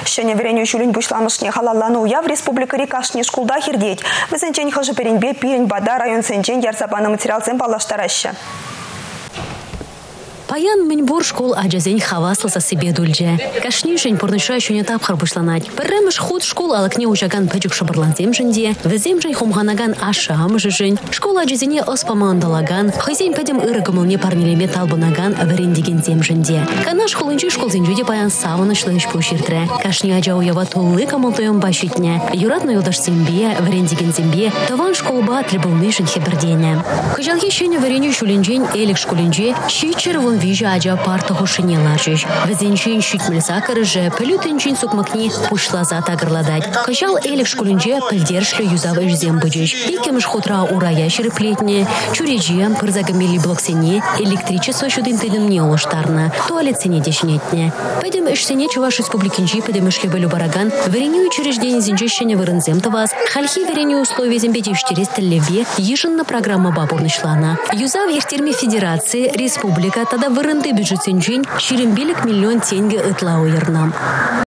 Шене вереню чулин бушламышне халаллану уя в республика Рикашне шкулда хирдеть. Везенчен хожи перенбе пирень бада район сенчен ярсапана материал зем палаштараща. Паян минбур школ аджазень хавасласа себе дульже. Кашнишень порныша еще не тапхар бушланать. Перремеш худ школ алакне учаган пэджук шабарлан земженде. Веземжень хумганаган ашам жижень. Школа аджазене оспамандалаган. Хозяин пэдем ырыгамылне парнелеме талбанаган аварендиген земженде. Кана школынчи школ зенжуде паян саванышлыш пуширтре. Кашни аджа уява туллы камалтоем башитне. Юратно юдаш зембе, аварендиген зембе. Таван школба требулнышен хебердене. Хожалхи шене вареню шулинжень элик школинже. Щичер вон вижу аджа парта хушине лажиш. Везенчин щитмель сакарыже, пелютенчин сукмакни пушла за тагырладать. Кожал элик школинже пельдершлю юзавыш зембыджиш. Икемш хутра ура ящеры плетне, чуреджием пырзагамели блоксене, электричество шудинтыным не улаштарна, туалет сене дешнетне. Пойдем ишсене чуваш республикинчи, пойдем ишлебелю бараган, верению учреждение зинжещения вырынзем таваз, хальхи верению условия зембедиш через телеве, еженна программа бабурнышлана. Юзав ехтерме федерации, республика, тогда вырынды бюджет сенджин, ширембелик миллион тенге ытлау ернам.